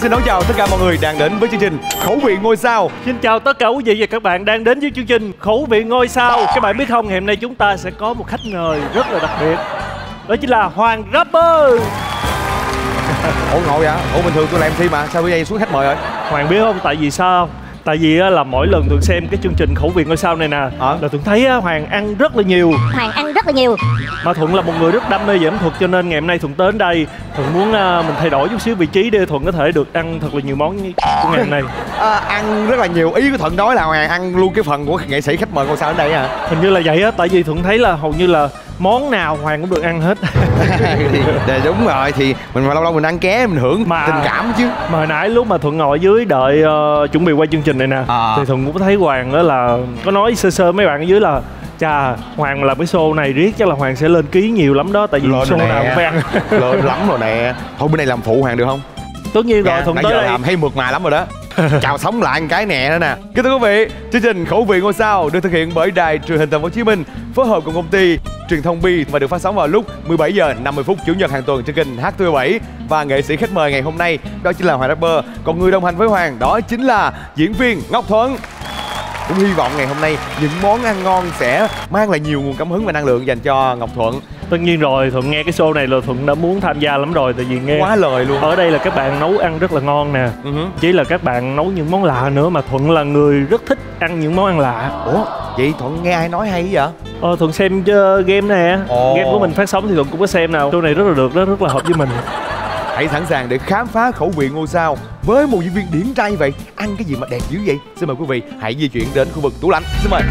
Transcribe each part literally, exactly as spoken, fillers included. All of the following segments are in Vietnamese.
xin đón chào tất cả mọi người đang đến với chương trình Khẩu vị ngôi sao. Xin chào tất cả quý vị và các bạn đang đến với chương trình Khẩu vị ngôi sao. Các bạn biết không, ngày hôm nay chúng ta sẽ có một khách mời rất là đặc biệt. Đó chính là Hoàng Rapper. Ủa ngộ vậy? Ủa bình thường tôi làm em xê mà, sao bây giờ xuống khách mời rồi? Hoàng biết không, tại vì sao? Tại vì là mỗi lần Thuận xem cái chương trình Khẩu vị ngôi sao này nè, à? là Thuận thấy Hoàng ăn rất là nhiều. Hoàng ăn rất là nhiều. Mà Thuận là một người rất đam mê về ẩm thực, cho nên ngày hôm nay Thuận tới đến đây Thuận muốn uh, mình thay đổi chút xíu vị trí để Thuận có thể được ăn thật là nhiều món của ngày hôm nay. À, ăn rất là nhiều, ý của Thuận nói là Hoàng ăn luôn cái phần của nghệ sĩ khách mời ngôi sao đến đây hả? Hình như là vậy á, tại vì Thuận thấy là hầu như là món nào Hoàng cũng được ăn hết. Thì, đúng rồi, thì mình lâu lâu mình ăn ké mình hưởng mà, tình cảm chứ. Mà hồi nãy lúc mà Thuận ngồi dưới đợi uh, chuẩn bị qua chương trình này nè, à. thì Thuận cũng thấy Hoàng đó là có nói sơ sơ mấy bạn ở dưới là chà, Hoàng làm cái show này riết chắc là Hoàng sẽ lên ký nhiều lắm đó, tại vì lên show nào cũng phải ăn. Lên lắm rồi nè. Thôi bên này làm phụ Hoàng được không? Tất nhiên rồi, Thuận nãy tới giờ đây làm hay mượt mà lắm rồi đó. Chào sống lại một cái nè nữa nè. Kính thưa quý vị, chương trình Khẩu vị ngôi sao được thực hiện bởi Đài Truyền hình Thành phố Hồ Chí Minh phối hợp cùng công ty Truyền thông Bi và được phát sóng vào lúc mười bảy giờ năm mươi phút chủ nhật hàng tuần trên kênh H T V bảy. Và nghệ sĩ khách mời ngày hôm nay đó chính là Hoàng Rapper. Còn người đồng hành với Hoàng đó chính là diễn viên Ngọc Thuận. Cũng hy vọng ngày hôm nay những món ăn ngon sẽ mang lại nhiều nguồn cảm hứng và năng lượng dành cho Ngọc Thuận. Tất nhiên rồi, Thuận nghe cái show này là Thuận đã muốn tham gia lắm rồi. Tại vì nghe quá lời luôn. Ở đây là các bạn nấu ăn rất là ngon nè. uh-huh. Chỉ là các bạn nấu những món lạ nữa. Mà Thuận là người rất thích ăn những món ăn lạ. Ủa, vậy Thuận nghe ai nói hay vậy? Ờ, Thuận xem uh, game nè. oh. Game của mình phát sóng thì Thuận cũng có xem nào. Show này rất là được, đó rất là hợp với mình. Hãy sẵn sàng để khám phá khẩu vị ngôi sao với một diễn viên điển trai vậy. Ăn cái gì mà đẹp dữ vậy? Xin mời quý vị hãy di chuyển đến khu vực tủ lạnh. Xin mời.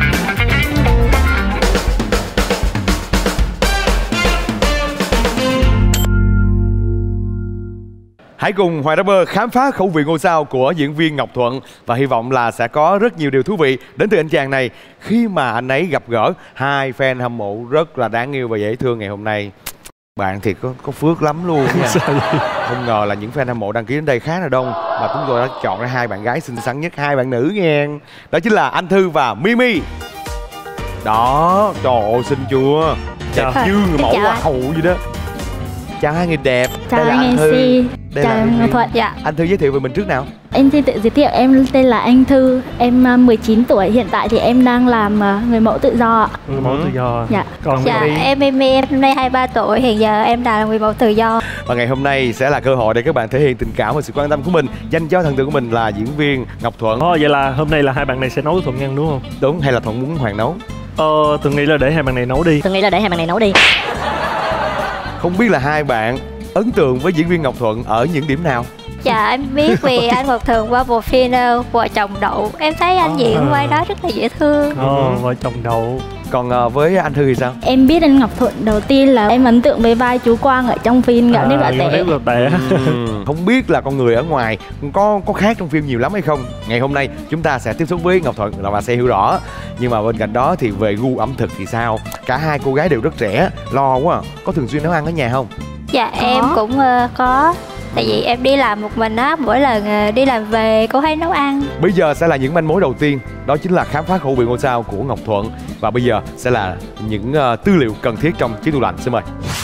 Hãy cùng Hoàng Rapper khám phá khẩu vị ngôi sao của diễn viên Ngọc Thuận. Và hy vọng là sẽ có rất nhiều điều thú vị đến từ anh chàng này khi mà anh ấy gặp gỡ hai fan hâm mộ rất là đáng yêu và dễ thương ngày hôm nay. Bạn thì có có phước lắm luôn nha. Không ngờ là những fan hâm mộ đăng ký đến đây khá là đông. Mà chúng tôi đã chọn ra hai bạn gái xinh xắn nhất, hai bạn nữ nghe. Đó chính là Anh Thư và Mimi. Đó, trời ơi xinh chưa? Đẹp như người mẫu hoa hậu vậy đó. Chào hai người đẹp. Chào anh em xê. Chào em Ngọc Thuận. Dạ. Anh Thư giới thiệu về mình trước nào. Em xin tự giới thiệu, em tên là Anh Thư. Em mười chín tuổi, hiện tại thì em đang làm người mẫu tự do ạ. Người mẫu tự do. Dạ. Còn dạ, em Mimi, em hôm nay hai mươi ba tuổi, hiện giờ em đang là người mẫu tự do. Và ngày hôm nay sẽ là cơ hội để các bạn thể hiện tình cảm và sự quan tâm của mình dành cho thần tượng của mình là diễn viên Ngọc Thuận. Ồ, vậy là hôm nay là hai bạn này sẽ nấu Thuận ăn đúng không? Đúng, hay là Thuận muốn Hoàng nấu? Ờ, Thuận nghĩ là để hai bạn này nấu đi. Thuận nghĩ là để hai bạn này nấu đi. Không biết là hai bạn ấn tượng với diễn viên Ngọc Thuận ở những điểm nào? Dạ em biết vì anh Ngọc Thuận qua bộ phim Vợ Chồng Đậu. Em thấy anh diễn quay đó rất là dễ thương. Ồ, Vợ Chồng Đậu. Còn uh, với anh Thư thì sao? Em biết anh Ngọc Thuận đầu tiên là em ấn tượng với vai chú Quang ở trong phim Gạo Nếp Gạo Tẻ. tẻ. Không biết là con người ở ngoài có có khác trong phim nhiều lắm hay không? Ngày hôm nay chúng ta sẽ tiếp xúc với Ngọc Thuận là bà sẽ hiểu rõ. Nhưng mà bên cạnh đó thì về gu ẩm thực thì sao? Cả hai cô gái đều rất trẻ, lo quá à. Có thường xuyên nấu ăn ở nhà không? Dạ có. Em cũng uh, có. Tại vì em đi làm một mình á, mỗi lần uh, đi làm về cô hay nấu ăn. Bây giờ sẽ là những manh mối đầu tiên. Đó chính là khám phá khẩu vị ngôi sao của Ngọc Thuận. Và bây giờ sẽ là những uh, tư liệu cần thiết trong chiếc tủ lạnh. Xin mời.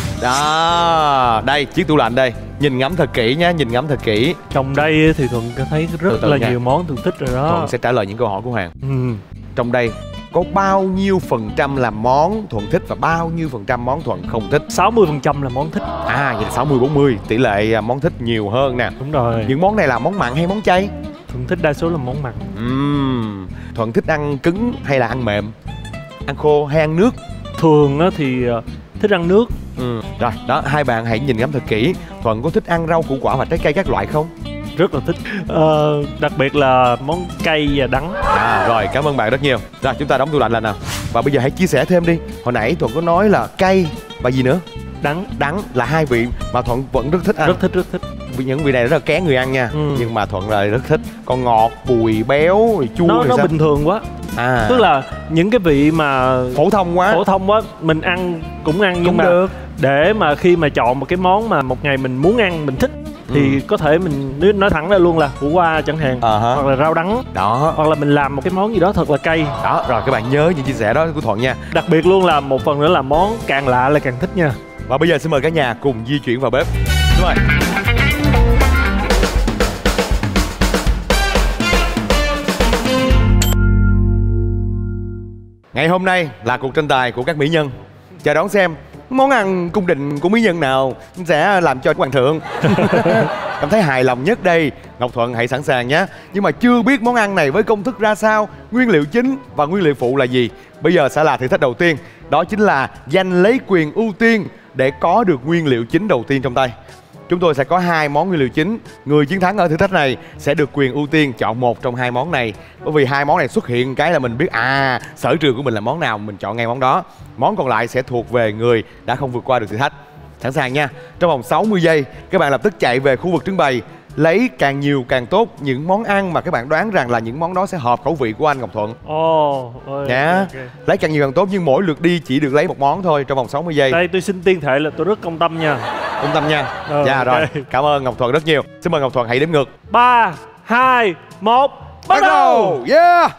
Đó, đây chiếc tủ lạnh đây. Nhìn ngắm thật kỹ nhé, nhìn ngắm thật kỹ. Trong đây thì Thuận thấy rất từ từ là nha. Nhiều món Thuận thích rồi đó. Thuận sẽ trả lời những câu hỏi của Hoàng. ừ. Trong đây có bao nhiêu phần trăm là món Thuận thích và bao nhiêu phần trăm món Thuận không thích? sáu mươi phần trăm là món thích. À, vậy là sáu mươi bốn mươi, tỷ lệ món thích nhiều hơn nè. Đúng rồi. Những món này là món mặn hay món chay? Thuận thích đa số là món mặn. uhm. Thuận thích ăn cứng hay là ăn mềm? Ăn khô hay ăn nước? Thường á thì thích ăn nước. ừ. Rồi, đó, hai bạn hãy nhìn ngắm thật kỹ. Thuận có thích ăn rau củ quả và trái cây các loại không? Rất là thích, ờ, đặc biệt là món cay và đắng. À rồi, cảm ơn bạn rất nhiều. Rồi, chúng ta đóng tủ lạnh lại nào. Và bây giờ hãy chia sẻ thêm đi. Hồi nãy Thuận có nói là cay và gì nữa? Đắng. Đắng là hai vị mà Thuận vẫn rất thích ăn. Rất thích, rất thích. Những vị này rất là kén người ăn nha. ừ. Nhưng mà Thuận là rất thích. Còn ngọt, bùi, béo, chua Nó, nó sao? bình thường quá. À. Tức là những cái vị mà phổ thông quá. Phổ thông quá, mình ăn cũng ăn. Cũng nhưng mà được. Để mà khi mà chọn một cái món mà một ngày mình muốn ăn, mình thích thì ừ. có thể mình nếu nói thẳng ra luôn là củ qua chẳng hạn, uh-huh. hoặc là rau đắng đó, hoặc là mình làm một cái món gì đó thật là cay đó. Rồi các bạn nhớ những chia sẻ đó của Thuận nha. Đặc biệt luôn là một phần nữa là món càng lạ là càng thích nha. Và bây giờ xin mời cả nhà cùng di chuyển vào bếp. Đúng rồi. Ngày hôm nay là cuộc tranh tài của các mỹ nhân. Chờ đón xem món ăn cung đình của mỹ nhân nào sẽ làm cho hoàng thượng cảm thấy hài lòng nhất đây. Ngọc Thuận hãy sẵn sàng nhé. Nhưng mà chưa biết món ăn này với công thức ra sao, nguyên liệu chính và nguyên liệu phụ là gì. Bây giờ sẽ là thử thách đầu tiên. Đó chính là giành lấy quyền ưu tiên để có được nguyên liệu chính đầu tiên trong tay. Chúng tôi sẽ có hai món nguyên liệu chính. Người chiến thắng ở thử thách này sẽ được quyền ưu tiên chọn một trong hai món này. Bởi vì hai món này xuất hiện cái là mình biết à sở trường của mình là món nào, mình chọn ngay món đó. Món còn lại sẽ thuộc về người đã không vượt qua được thử thách. Sẵn sàng nha. Trong vòng sáu mươi giây các bạn lập tức chạy về khu vực trưng bày, lấy càng nhiều càng tốt những món ăn mà các bạn đoán rằng là những món đó sẽ hợp khẩu vị của anh Ngọc Thuận. Ồ, oh, nha. Okay. Lấy càng nhiều càng tốt, nhưng mỗi lượt đi chỉ được lấy một món thôi trong vòng sáu mươi giây. Đây tôi xin tuyên thệ là tôi rất công tâm nha. Công tâm nha. Ừ, dạ okay. Rồi, cảm ơn Ngọc Thuận rất nhiều. Xin mời Ngọc Thuận hãy đếm ngược. Ba, hai, một, bắt đầu. Yeah.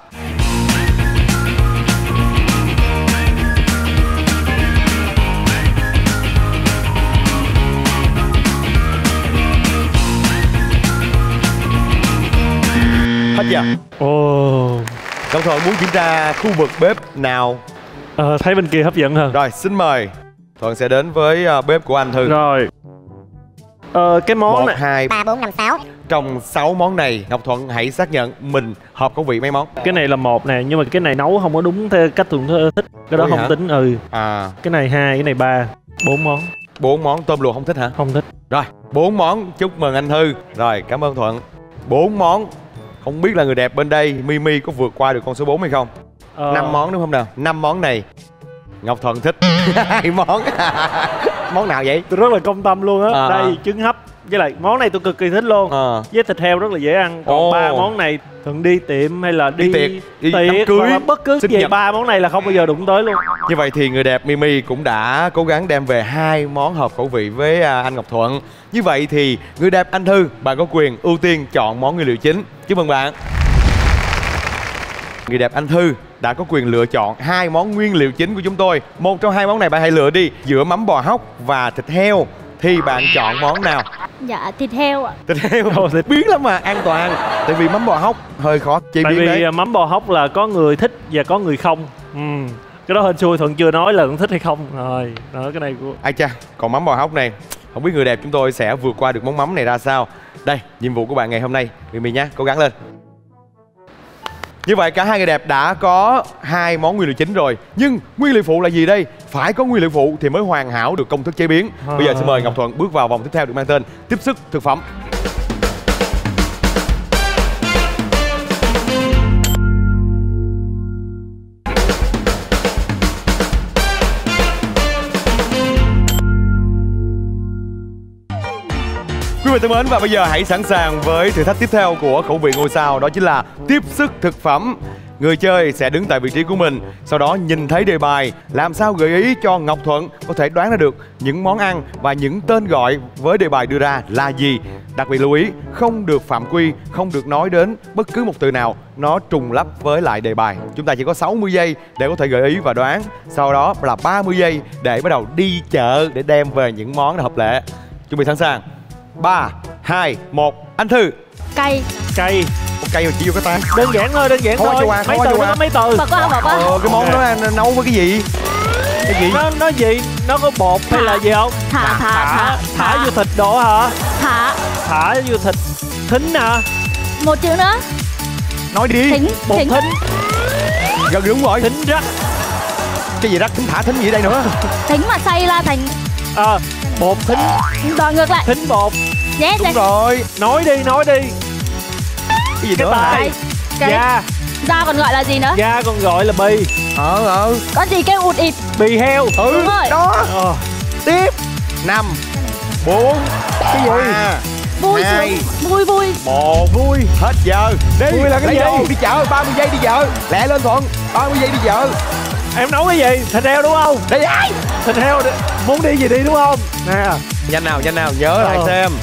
Hết giờ. Ồ. Oh. Ngọc Thuận muốn kiểm tra khu vực bếp nào? Ờ, thấy bên kia hấp dẫn hơn. Rồi, xin mời. Thuận sẽ đến với uh, bếp của anh Thư. Rồi. Ờ, cái món một, này hai, ba, bốn, năm, sáu. Trong sáu món này, Ngọc Thuận hãy xác nhận mình hợp khẩu vị mấy món. Cái này là một nè, nhưng mà cái này nấu không có đúng theo cách Thuận thích. Cái đó Ôi không hả? tính. Ừ. À. Cái này hai, cái này ba. Bốn món. Bốn món tôm luộc không thích hả? Không thích. Rồi, bốn món, chúc mừng anh Thư. Rồi, cảm ơn Thuận. Bốn món. Không biết là người đẹp bên đây Mimi có vượt qua được con số bốn hay không? Ờ. Năm món đúng không nào? Năm món này Ngọc Thuận thích hai món. Món nào vậy? Tôi rất là công tâm luôn á. À. Đây, trứng hấp. Với lại món này tôi cực kỳ thích luôn. À. Với thịt heo rất là dễ ăn. Còn ba món này Thuận đi tiệm hay là đi, đi tiệc, đi tiệc đám cưới, hoặc là bất cứ gì, ba món này là không bao giờ đụng tới luôn. Như vậy thì người đẹp Mimi cũng đã cố gắng đem về hai món hợp khẩu vị với anh Ngọc Thuận. Như vậy thì người đẹp anh Thư, bạn có quyền ưu tiên chọn món nguyên liệu chính. Chúc mừng bạn. Người đẹp anh Thư đã có quyền lựa chọn hai món nguyên liệu chính của chúng tôi. Một trong hai món này bạn hãy lựa đi. Giữa mắm bò hóc và thịt heo thì bạn chọn món nào? Dạ, thịt heo ạ. Thịt heo thịt biến lắm mà, an toàn. Tại vì mắm bò hóc hơi khó chế Tại biến vì đấy. mắm bò hóc là có người thích và có người không. Ừ. Cái đó hên xui Thuận chưa nói là Thuận thích hay không. Rồi, đó cái này của... Ai cha, còn mắm bò hóc này không biết người đẹp chúng tôi sẽ vượt qua được món mắm này ra sao. Đây, nhiệm vụ của bạn ngày hôm nay, Mimi nhé, cố gắng lên. Như vậy cả hai người đẹp đã có hai món nguyên liệu chính rồi. Nhưng nguyên liệu phụ là gì đây? Phải có nguyên liệu phụ thì mới hoàn hảo được công thức chế biến. à. Bây giờ xin mời Ngọc Thuận bước vào vòng tiếp theo được mang tên tiếp sức thực phẩm. Quý vị thân mến, và bây giờ hãy sẵn sàng với thử thách tiếp theo của khẩu vị ngôi sao. Đó chính là tiếp sức thực phẩm. Người chơi sẽ đứng tại vị trí của mình, sau đó nhìn thấy đề bài, làm sao gợi ý cho Ngọc Thuận có thể đoán ra được những món ăn và những tên gọi với đề bài đưa ra là gì. Đặc biệt lưu ý, không được phạm quy, không được nói đến bất cứ một từ nào nó trùng lắp với lại đề bài. Chúng ta chỉ có sáu mươi giây để có thể gợi ý và đoán. Sau đó là ba mươi giây để bắt đầu đi chợ để đem về những món hợp lệ. Chuẩn bị sẵn sàng. Ba, hai, một, anh Thư. Cây. Cây. Một cây mà chỉ vô cái tay. Đơn giản thôi, đơn giản Khó thôi. qua, Mấy khó từ qua. nó có mấy từ. Bật qua, bật qua. Ờ, cái món đó nấu với cái gì? Cái gì? Nó, nó gì? Nó có bột hay là gì không? Thả, thả, Thả, thả. thả vô thịt đồ hả? Thả. Thả vô thịt. Thính hả? Một chữ nữa. Nói đi. Thính. Bột Thính. thính. Gần đúng rồi. Thính rắc. Cái gì rắc, thính thả thính gì ở đây nữa? Thính mà xay ra thành... À, bột thính. Rồi ngược lại. Thính bột. Yes, Đúng yes. rồi. Nói đi, nói đi. Cái gì Cái nữa hả? tài. Cái... Da. Da còn gọi là gì nữa? Da còn gọi là bì. Ờ, ờ. Có gì cái ụt ịt. Bì heo. Ừ, Đúng rồi. đó. Ờ. Tiếp. Năm, bốn, Cái gì? ba, Vui hai, sướng. Vui vui. một. Vui. Hết giờ. Đi. Vui là cái lấy gì? đồ, đi chợ. ba mươi giây đi chợ. Lẹ lên Thuận. ba mươi giây đi chợ. Em nấu cái gì? Thịt heo đúng không? Đây ai? Thịt heo đi. Muốn đi gì đi đúng không? Nè. Nhanh nào, nhanh nào, nhớ lại Ờ. xem.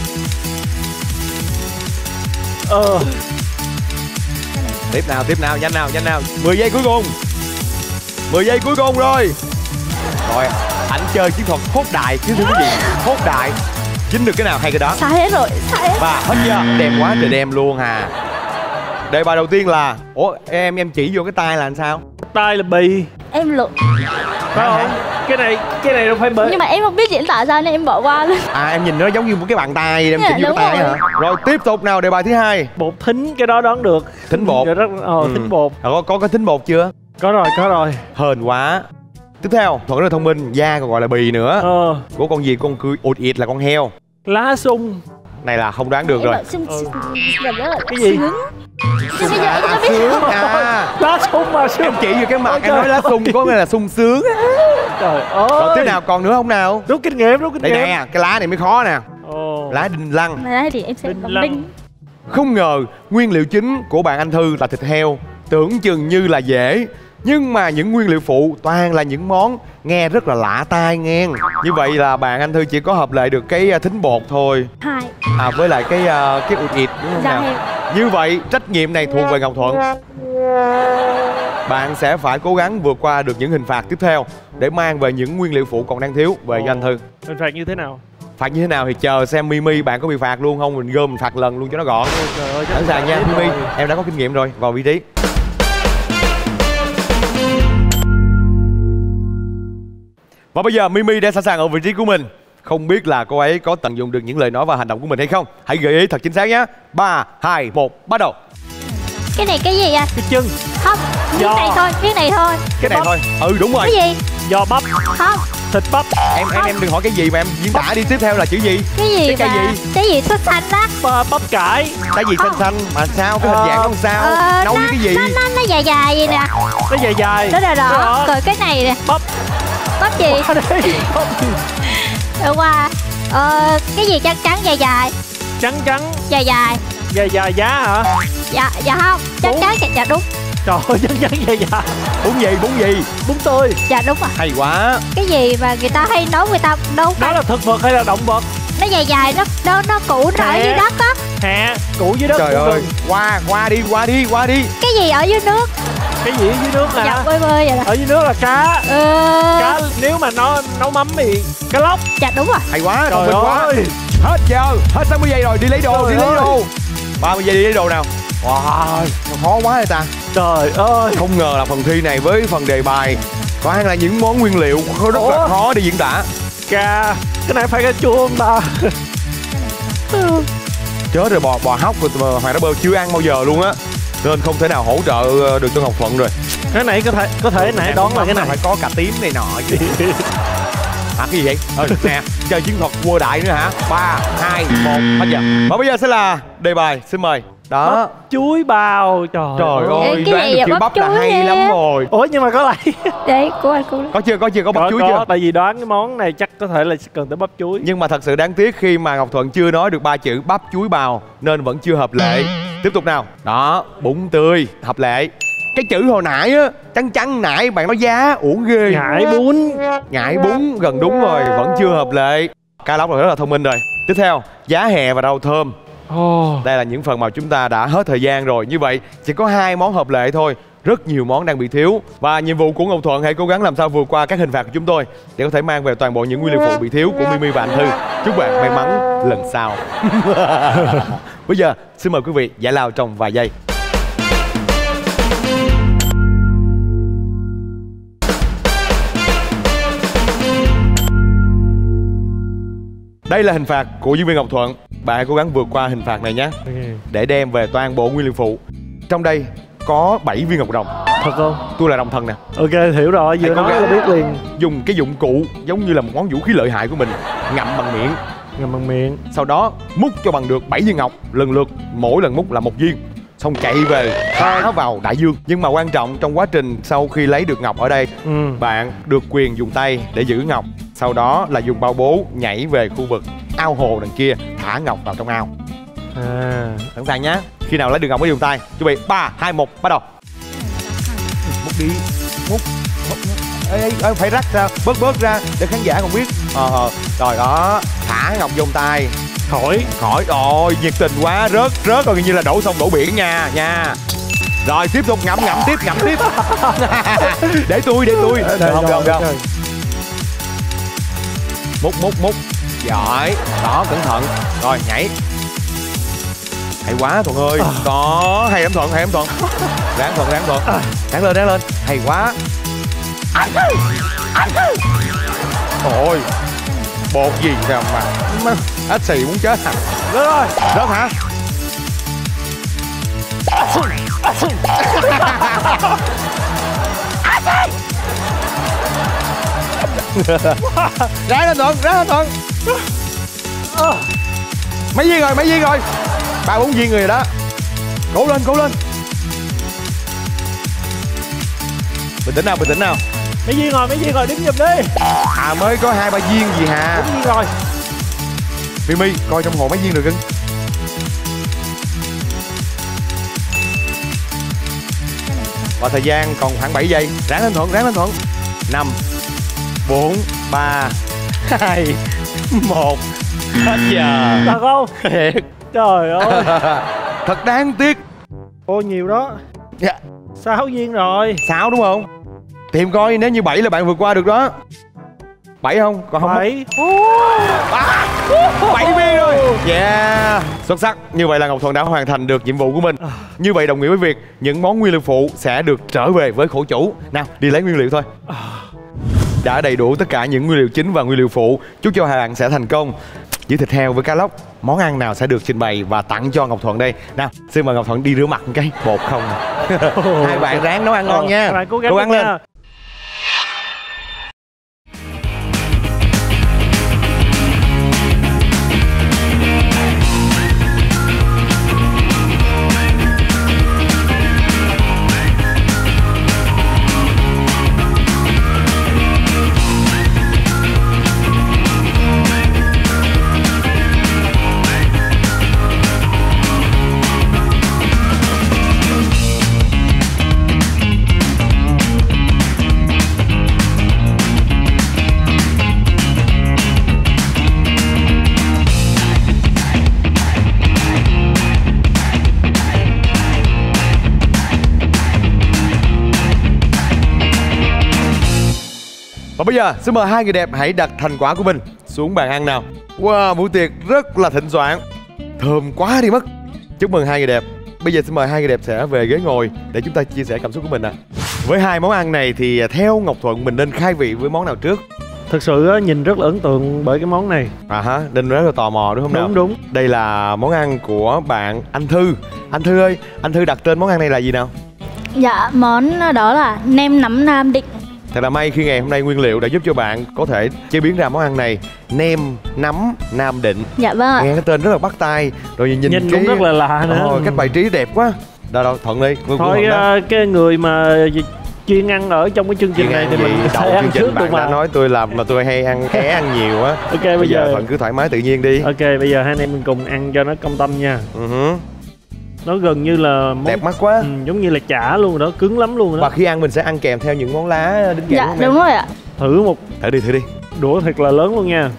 Ờ. Tiếp nào, tiếp nào, nhanh nào, nhanh nào. mười giây cuối cùng. mười giây cuối cùng rồi. Rồi, ảnh chơi chiến thuật hốt đại chứ thưa quý vị. Hốt đại. Dính được cái nào hay cái đó. Xả hết rồi, xả hết. Và hết giờ. Đẹp quá trời đem luôn hà. Đề bài đầu tiên là, ủa em em chỉ vô cái tay là làm sao? tay là bì. Em lộn. Phải không? Cái này cái này đâu phải bì. Nhưng mà em không biết diễn tả sao nên em bỏ qua luôn. À em nhìn nó giống như một cái bàn tay, em Dạ, chỉnh như đúng cái tay rồi. hả? Rồi tiếp tục nào, đề bài thứ hai. Bột thính, cái đó đoán được. Thính bột. Dạ, rất, ờ, Ừ. thính bột. À, có, có cái thính bột chưa? Có rồi, có rồi. Hên quá. Tiếp theo, Thuận rất là thông minh, da còn gọi là bì nữa. Ờ. Của con gì? Con cười ụt ịt là con heo. Lá sung. Này là không đoán được Em rồi. bảo sung Ừ. rất là Cái gì? sướng. Nhưng bây giờ em À, không biết. sướng à. Lá sung mà sung. Em chỉ vô cái mặt Ôi em nói trời lá sung có nghĩa là sung sướng. Trời ơi. Rồi tiếp nào, còn nữa không nào? Rút kinh nghiệm, rút kinh Đây nghiệm. nè, cái lá này mới khó nè. Ồ. Lá đinh lăng. Mà đây thì em sẽ Đinh bấm lăng. đinh. Không ngờ nguyên liệu chính của bạn Anh Thư là thịt heo. Tưởng chừng như là dễ, nhưng mà những nguyên liệu phụ toàn là những món nghe rất là lạ tai nghe. Như vậy là bạn Anh Thư chỉ có hợp lệ được cái thính bột thôi. Hai. À với lại cái uh, cái ụt ịt đúng không Da nào? heo. Như vậy trách nhiệm này thuộc về Ngọc Thuận. Bạn sẽ phải cố gắng vượt qua được những hình phạt tiếp theo để mang về những nguyên liệu phụ còn đang thiếu về cho anh Thư. Hình phạt như thế nào? Phạt như thế nào thì chờ xem Mimi bạn có bị phạt luôn không, mình gom mình phạt lần luôn cho nó gọn. Trời ơi, chắc Sẵn sàng nha tiếp Mimi, rồi. em đã có kinh nghiệm rồi, vào vị trí. Và bây giờ Mimi đã sẵn sàng ở vị trí của mình. Không biết là cô ấy có tận dụng được những lời nói và hành động của mình hay không. Hãy gợi ý thật chính xác nhé. Ba, hai, một, bắt đầu. Cái này cái gì à? Cái chân. Không, cái Giò. này thôi, cái này thôi. Cái này bắp. thôi. Ừ đúng rồi. Cái gì? Giò bắp. Không, Thịt bắp. Em em em đừng hỏi cái gì mà em diễn tả đi, tiếp theo là chữ gì? cái gì Cái cây mà gì? cái gì xuất xanh đó. Bắp, bắp cải. Cái gì xanh xanh mà sao cái hình Ờ, dạng nó làm sao? Ờ, Nấu nó, với cái gì? Nó, nó, nó dài dài vậy nè. Nó dài dài. Nó đỏ đỏ. Đó. Rồi cái này nè. Bắp. Bắp gì? Qua đây. Bắp gì? Rồi qua. Ờ, cái gì trắng trắng dài dài. Trắng trắng. Dài dài. Dài dài giá hả? Dạ, dạ không. Trắng Bún. trắng, dạ, dạ đúng. Trời ơi, trắng trắng dài dài. Bún gì? Bún gì? Bún tươi. Dạ đúng rồi. Hay quá. Cái gì mà người ta hay nấu người ta nấu Đó là thực vật hay là động vật? nó dài dài, nó nó nó cũ nó ở Hả? dưới đất á. Hạ. Củ dưới đất. Trời cũng ơi, được. qua qua đi, qua đi, qua đi. Cái gì ở dưới nước? Cái gì ở dưới nước Dạ hả? bơi bơi vậy nè. Ở dưới nước là cá. Ờ, Cá nếu mà nó nấu mắm thì cá lóc. dạ đúng rồi. Hay quá, thông Trời minh quá. ơi. Hết giờ, hết sáu mươi giây rồi, đi lấy đồ, Trời đi lấy ơi. đồ. ba mươi giây đi lấy đồ nào. Wow, khó quá vậy ta. Trời ơi. Không ngờ là phần thi này với phần đề bài toàn là những món nguyên liệu rất là Ủa? khó để diễn tả. Cà. Cái này phải cà chua không ta? Chết rồi, bò bò hóc mà Hoàng Đã Bơ chưa ăn bao giờ luôn á, nên không thể nào hỗ trợ được cho Ngọc Thuận rồi. Cái này có thể có thể nãy đoán là cái này. phải có cà tím này nọ chứ. Hả, cái gì vậy? Ừ, nè, chơi chiến thuật vua đại nữa hả? Ba, hai, một, hết giờ. Và bây giờ sẽ là đề bài, xin mời. Đó. Bắp chuối bào. Trời, Trời ơi, cái đoán gì được vậy? chữ Bắp bắp là chuối hay nè. lắm rồi. Ủa nhưng mà có lại. Đấy, của anh cũng Có chưa, có chưa, có bắp có, chuối có, chưa? tại vì đoán cái món này chắc có thể là cần tới bắp chuối. Nhưng mà thật sự đáng tiếc khi mà Ngọc Thuận chưa nói được ba chữ bắp chuối bào nên vẫn chưa hợp lệ. Tiếp tục nào. Đó, bún tươi, hợp lệ. Cái chữ hồi nãy á, trắng trắng nãy bạn nói giá, uổng ghê. Ngải bún. Ngải bún, gần đúng rồi, vẫn chưa hợp lệ. Cá lóc là rất là thông minh rồi. Tiếp theo, giá hè và rau thơm. Oh. Đây là những phần mà chúng ta đã hết thời gian rồi. Như vậy chỉ có hai món hợp lệ thôi. Rất nhiều món đang bị thiếu. Và nhiệm vụ của Ngọc Thuận hãy cố gắng làm sao vượt qua các hình phạt của chúng tôi để có thể mang về toàn bộ những nguyên liệu phụ bị thiếu của Mimi và anh Thư. Chúc bạn may mắn lần sau. Bây giờ xin mời quý vị giải lao trong vài giây. Đây là hình phạt của diễn viên Ngọc Thuận. Bạn hãy cố gắng vượt qua hình phạt này nhé, Okay. để đem về toàn bộ nguyên liệu phụ. Trong đây có bảy viên ngọc rồng. Thật không? Tôi là rồng thần nè. Ok, hiểu rồi, vừa Hãy cố nói gắng là biết liền. dùng cái dụng cụ giống như là một món vũ khí lợi hại của mình, ngậm bằng miệng. Ngậm bằng miệng. Sau đó múc cho bằng được bảy viên ngọc, lần lượt mỗi lần múc là một viên. Xong chạy về thả vào đại dương. Nhưng mà quan trọng trong quá trình sau khi lấy được ngọc ở đây, Ừ. bạn được quyền dùng tay để giữ ngọc. Sau đó là dùng bao bố nhảy về khu vực ao hồ đằng kia, thả ngọc vào trong ao. À. Sẵn sàng nhá. Khi nào lấy được ngọc mới dùng tay. Chuẩn bị ba, hai, một, bắt đầu. Múc đi, múc, múc. Ê, ê, ê, phải rắc ra, bớt bớt ra để khán giả còn biết. Ờ, ờ, rồi đó, thả ngọc vô tay. Khỏi. Khỏi, rồi, nhiệt tình quá, rớt, rớt rồi như là đổ sông đổ biển nha, nha. Rồi, tiếp tục ngậm, ngậm tiếp, ngậm tiếp. Để tôi, để tôi. Được không, được không, được không? Múc, múc, múc. Giỏi, đó, cẩn thận. Rồi, nhảy. Hay quá Thuận ơi. Đó, hay lắm Thuận, hay lắm Thuận. Ráng Thuận, ráng Thuận. Ráng lên, ráng lên. Hay quá. Ôi, bột gì sao mà ách xì muốn chết hả? Rớt rồi. Rớt hả? Ráng lên Thuận, ráng lên Thuận. Mấy viên rồi, mấy viên rồi? Ba bốn viên người rồi đó. Cố lên, cố lên. Bình tĩnh nào, bình tĩnh nào. Mấy viên rồi, mấy viên rồi, đứng giùm đi. À mới có hai ba viên gì hà? Bốn viên rồi. Mimi, coi trong hồ mấy viên rồi cưng. Và thời gian còn khoảng bảy giây. Ráng lên Thuận, ráng lên Thuận. Năm, bốn, ba, hai, một. Hết giờ. Thật không? Thiệt. Trời ơi. Thật đáng tiếc. Ô nhiều đó. Dạ. Sáu viên rồi. Sáu đúng không? Tìm coi nếu như bảy là bạn vượt qua được đó. Bảy không? Còn không? Bảy. À, bảy viên rồi. Yeah. Xuất sắc. Như vậy là Ngọc Thuận đã hoàn thành được nhiệm vụ của mình. Như vậy đồng nghĩa với việc những món nguyên liệu phụ sẽ được trở về với khổ chủ. Nào, đi lấy nguyên liệu thôi. Đã đầy đủ tất cả những nguyên liệu chính và nguyên liệu phụ. Chúc cho hai bạn sẽ thành công. Với thịt heo với cá lóc, món ăn nào sẽ được trình bày và tặng cho Ngọc Thuận đây? Nào, xin mời Ngọc Thuận đi rửa mặt một cái. Bột không. Hai bạn ráng nấu ăn ngon ờ, nha. Hai bạn cố gắng, cố gắng lên. Nha. Và bây giờ xin mời hai người đẹp hãy đặt thành quả của mình xuống bàn ăn nào. Wow, bữa tiệc rất là thịnh soạn, thơm quá đi mất. Chúc mừng hai người đẹp. Bây giờ xin mời hai người đẹp sẽ về ghế ngồi để chúng ta chia sẻ cảm xúc của mình ạ. À. Với hai món ăn này thì theo Ngọc Thuận mình nên khai vị với món nào trước? Thực sự á, nhìn rất là ấn tượng bởi cái món này. À hả, nên rất là tò mò đúng không nào? Đúng đúng. Đây là món ăn của bạn Anh Thư. Anh Thư ơi, anh Thư đặt tên món ăn này là gì nào? Dạ, món đó là nem nắm Nam Định. Thật là may khi ngày hôm nay nguyên liệu đã giúp cho bạn có thể chế biến ra món ăn này. Nem nắm Nam Định. Dạ vâng ạ. Nghe cái tên rất là bắt tai. Rồi nhìn, Nhìn cái... cũng rất là lạ nữa. Ồ, cách bài trí đẹp quá. Đâu đâu, Thuận đi. Vương Thôi uh, cái người mà chuyên ăn ở trong cái chương trình này thì mình sẽ ăn trước bạn được mà. đã nói tôi làm mà tôi hay ăn ké ăn nhiều á. Ok, bây, bây giờ giờ Thuận cứ thoải mái tự nhiên đi. Ok, bây giờ hai anh em mình cùng ăn cho nó công tâm nha. Uh-huh. Nó gần như là món... đẹp mắt quá. Ừ, giống như là chả luôn rồi đó, cứng lắm luôn rồi đó. Và khi ăn mình sẽ ăn kèm theo những món lá đính kèm. Dạ đúng, đúng rồi ạ. Thử một thử đi thử đi. đũa thật là lớn luôn nha.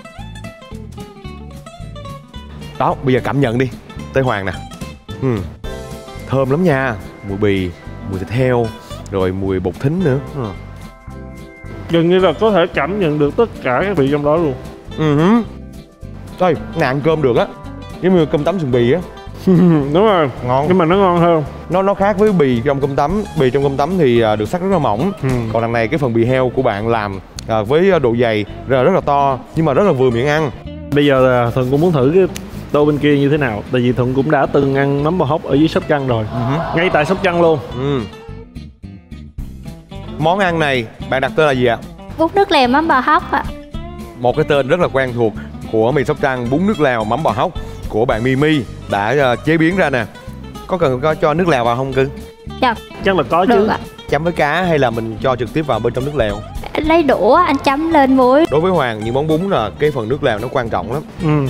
Đó, bây giờ cảm nhận đi. Tới Hoàng nè. Ừ. Thơm lắm nha. Mùi bì, mùi thịt heo, rồi mùi bột thính nữa. Ừ. Gần như là có thể cảm nhận được tất cả các vị trong đó luôn. Ừ. Thôi, này ăn cơm được á. Giống như cơm tấm sườn bì á. Đúng rồi, ngon. Nhưng mà nó ngon hơn. Nó nó khác với bì trong cơm tấm. Bì trong cơm tấm thì được sắc rất là mỏng. Ừ. Còn đằng này cái phần bì heo của bạn làm à, với độ dày rất là, rất là to, nhưng mà rất là vừa miệng ăn. Bây giờ là Thuận cũng muốn thử cái tô bên kia như thế nào. Tại vì Thuận cũng đã từng ăn nấm bò hốc ở dưới Sóc Trăng rồi. Uh-huh. Ngay tại Sóc Trăng luôn. Ừ. Món ăn này bạn đặt tên là gì ạ? Bún nước lèo mắm bò hốc ạ. Một cái tên rất là quen thuộc của mì Sóc Trăng, bún nước lèo mắm bò hốc của bạn Mimi đã uh, chế biến ra nè. Có cần có cho nước lèo vào không cưng? Dạ. Chắc là có được chứ. ạ. Chấm với cá hay là mình cho trực tiếp vào bên trong nước lèo? Lấy đũa anh chấm lên muối. Đối với Hoàng, những món bún là cái phần nước lèo nó quan trọng lắm. Ừ.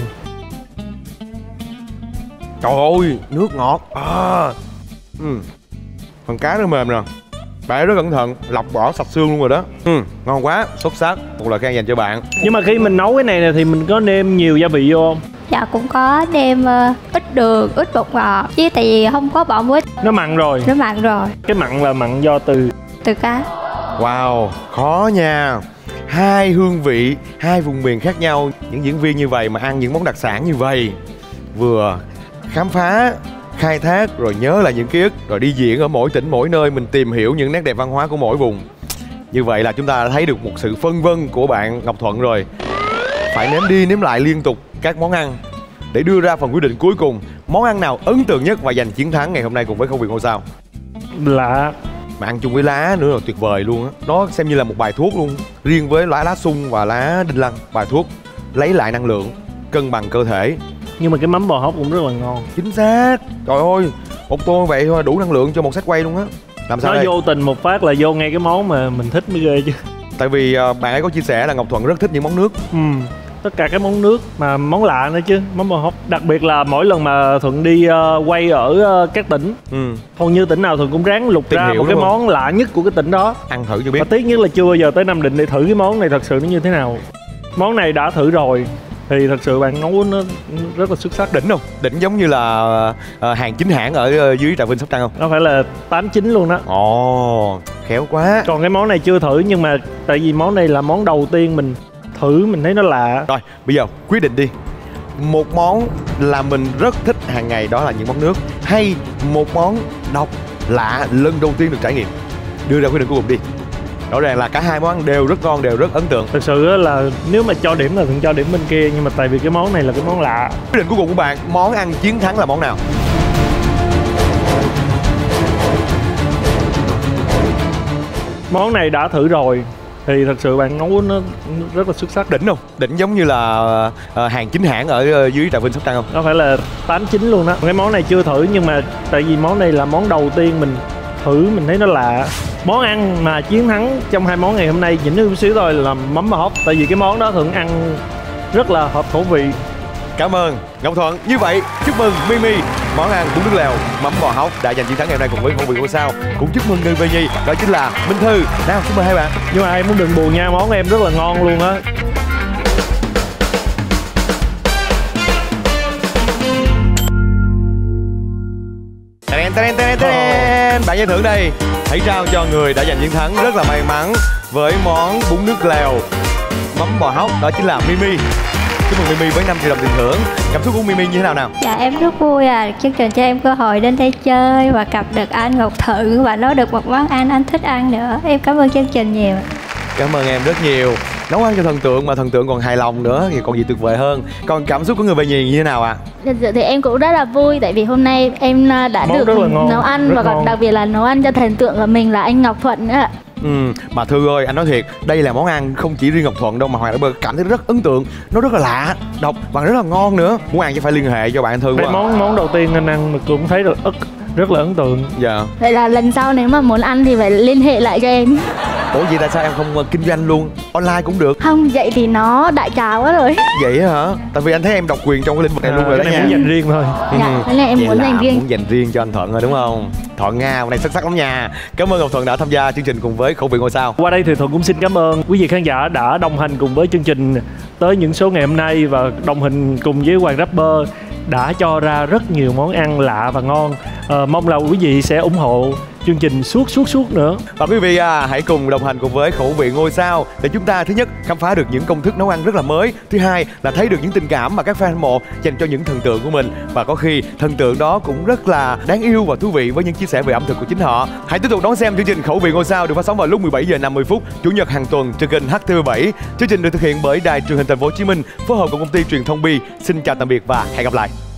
Trời ơi, nước ngọt. À. Ừ. Phần cá nó mềm nè. Bạn rất cẩn thận, lọc bỏ sạch xương luôn rồi đó. Ừ, ngon quá, xuất sắc. Một lời khen dành cho bạn. Nhưng mà khi mình nấu cái này thì mình có nêm nhiều gia vị vô không? Dạ cũng có nêm uh, ít đường, ít bột ngọt. Chứ tại vì không có bỏ muối. Nó mặn rồi. Nó mặn rồi. Cái mặn là mặn do từ Từ cá. Wow, khó nha. Hai hương vị, hai vùng miền khác nhau. Những diễn viên như vậy mà ăn những món đặc sản như vậy, vừa khám phá khai thác rồi nhớ lại những ký ức, rồi đi diễn ở mỗi tỉnh mỗi nơi, mình tìm hiểu những nét đẹp văn hóa của mỗi vùng. Như vậy là chúng ta đã thấy được một sự phân vân của bạn Ngọc Thuận rồi. Phải nếm đi nếm lại liên tục các món ăn để đưa ra phần quyết định cuối cùng. Món ăn nào ấn tượng nhất và giành chiến thắng ngày hôm nay cùng với Khẩu vị ngôi sao? Lạ. Mà ăn chung với lá nữa là tuyệt vời luôn á. Nó xem như là một bài thuốc luôn. Riêng với lá lá sung và lá đinh lăng, bài thuốc lấy lại năng lượng, cân bằng cơ thể. Nhưng mà cái mắm bò hóc cũng rất là ngon. Chính xác. Trời ơi, một tô vậy thôi đủ năng lượng cho một set quay luôn á. Làm sao nó đây? vô tình một phát là vô ngay cái món mà mình thích mới ghê chứ. Tại vì uh, bạn ấy có chia sẻ là Ngọc Thuận rất thích những món nước. Ừ, tất cả các món nước mà món lạ nữa chứ, món bò hóc. Đặc biệt là mỗi lần mà Thuận đi uh, quay ở uh, các tỉnh, ừ. hầu như tỉnh nào Thuận cũng ráng lục Tìm ra một cái không? món lạ nhất của cái tỉnh đó. Ăn thử cho biết. Và tiếc nhất là chưa bao giờ tới Nam Định để thử cái món này thật sự nó như thế nào. Món này đã thử rồi thì thật sự bạn nấu nó rất là xuất sắc. Đỉnh không? Đỉnh giống như là uh, hàng chính hãng ở uh, dưới Trà Vinh, Sóc Trăng không? Nó phải là tám chín luôn đó. Ồ, khéo quá. Còn cái món này chưa thử, nhưng mà tại vì món này là món đầu tiên mình thử, mình thấy nó lạ. Rồi, bây giờ quyết định đi. Một món là mình rất thích hàng ngày, đó là những món nước, hay một món độc lạ lần đầu tiên được trải nghiệm? Đưa ra quyết định cuối cùng đi. Rõ ràng là cả hai món ăn đều rất ngon, đều rất ấn tượng. Thực sự là nếu mà cho điểm là Thuận cho điểm bên kia, nhưng mà tại vì cái món này là cái món lạ. Quyết định cuối cùng của bạn, món ăn chiến thắng là món nào? Món này đã thử rồi thì thật sự bạn nấu nó rất là xuất sắc. Đỉnh không? Đỉnh giống như là uh, hàng chính hãng ở uh, dưới Trà Vinh, Sóc Trăng không? Nó phải là tám chín luôn đó. Cái món này chưa thử, nhưng mà tại vì món này là món đầu tiên mình thử, mình thấy nó lạ. Món ăn mà chiến thắng trong hai món ngày hôm nay nhỉnh hơn một xíu thôi là mắm bò hóc. Tại vì cái món đó Thuận ăn rất là hợp khẩu vị. Cảm ơn Ngọc Thuận. Như vậy chúc mừng Mimi, món ăn bún nước lèo mắm bò hóc đã giành chiến thắng ngày hôm nay cùng với Khẩu vị ngôi sao. Cũng chúc mừng người về nhì, đó chính là Minh Thư. Nào chúc mừng hai bạn. Nhưng mà em muốn đừng buồn nha, món em rất là ngon luôn á. Tên, tên, tên, tên. Bạn giải thưởng đây, hãy trao cho người đã giành chiến thắng rất là may mắn với món bún nước lèo mắm bò hóc, đó chính là Mimi. Chúc mừng Mimi với năm triệu đồng tiền thưởng. Cảm xúc của Mimi như thế nào nào? Dạ em rất vui à, chương trình cho em cơ hội đến đây chơi và gặp được anh Ngọc Thuận và nấu được một món ăn anh thích ăn nữa. Em cảm ơn chương trình nhiều. Cảm ơn em rất nhiều. Nấu ăn cho thần tượng mà thần tượng còn hài lòng nữa thì còn gì tuyệt vời hơn. Còn cảm xúc của người về nhì như thế nào ạ? À? Thật sự thì em cũng rất là vui, tại vì hôm nay em đã món được nấu ăn, và còn ngon. Đặc biệt là nấu ăn cho thần tượng của mình là anh Ngọc Thuận nữa. Ừ, mà Thư ơi, anh nói thiệt, đây là món ăn không chỉ riêng Ngọc Thuận đâu mà Hoàng đã cảm thấy rất ấn tượng. Nó rất là lạ, độc và rất là ngon nữa. Muốn ăn chứ phải liên hệ cho bạn Thư. Đây món món đầu tiên anh ăn mà cũng thấy được ức rất là ấn tượng. Dạ. Vậy là lần sau nếu mà muốn ăn thì phải liên hệ lại cho em. Ủa vậy tại sao em không kinh doanh luôn? Online cũng được. Không, vậy thì nó đại trà quá rồi. Vậy hả? Tại vì anh thấy em độc quyền trong cái lĩnh vực này à, luôn rồi đó nha. Em muốn dành riêng thôi. Dạ, thế là em vậy muốn là dành riêng. Muốn dành riêng cho anh Thuận rồi đúng không? Thuận Nga, hôm nay xuất sắc lắm nha. Cảm ơn Ngọc Thuận đã tham gia chương trình cùng với Khẩu vị ngôi sao. Qua đây thì Thuận cũng xin cảm ơn quý vị khán giả đã đồng hành cùng với chương trình tới những số ngày hôm nay, và đồng hành cùng với Hoàng Rapper đã cho ra rất nhiều món ăn lạ và ngon. À, mong là quý vị sẽ ủng hộ chương trình suốt suốt suốt nữa. Và quý vị à, hãy cùng đồng hành cùng với Khẩu vị ngôi sao để chúng ta thứ nhất khám phá được những công thức nấu ăn rất là mới, thứ hai là thấy được những tình cảm mà các fan hâm mộ dành cho những thần tượng của mình, và có khi thần tượng đó cũng rất là đáng yêu và thú vị với những chia sẻ về ẩm thực của chính họ. Hãy tiếp tục đón xem chương trình Khẩu vị ngôi sao được phát sóng vào lúc mười bảy giờ năm mươi phút chủ nhật hàng tuần trên kênh H T V bảy. Chương trình được thực hiện bởi Đài Truyền hình Thành phố Hồ Chí Minh phối hợp cùng công ty truyền thông Bi. Xin chào tạm biệt và hẹn gặp lại.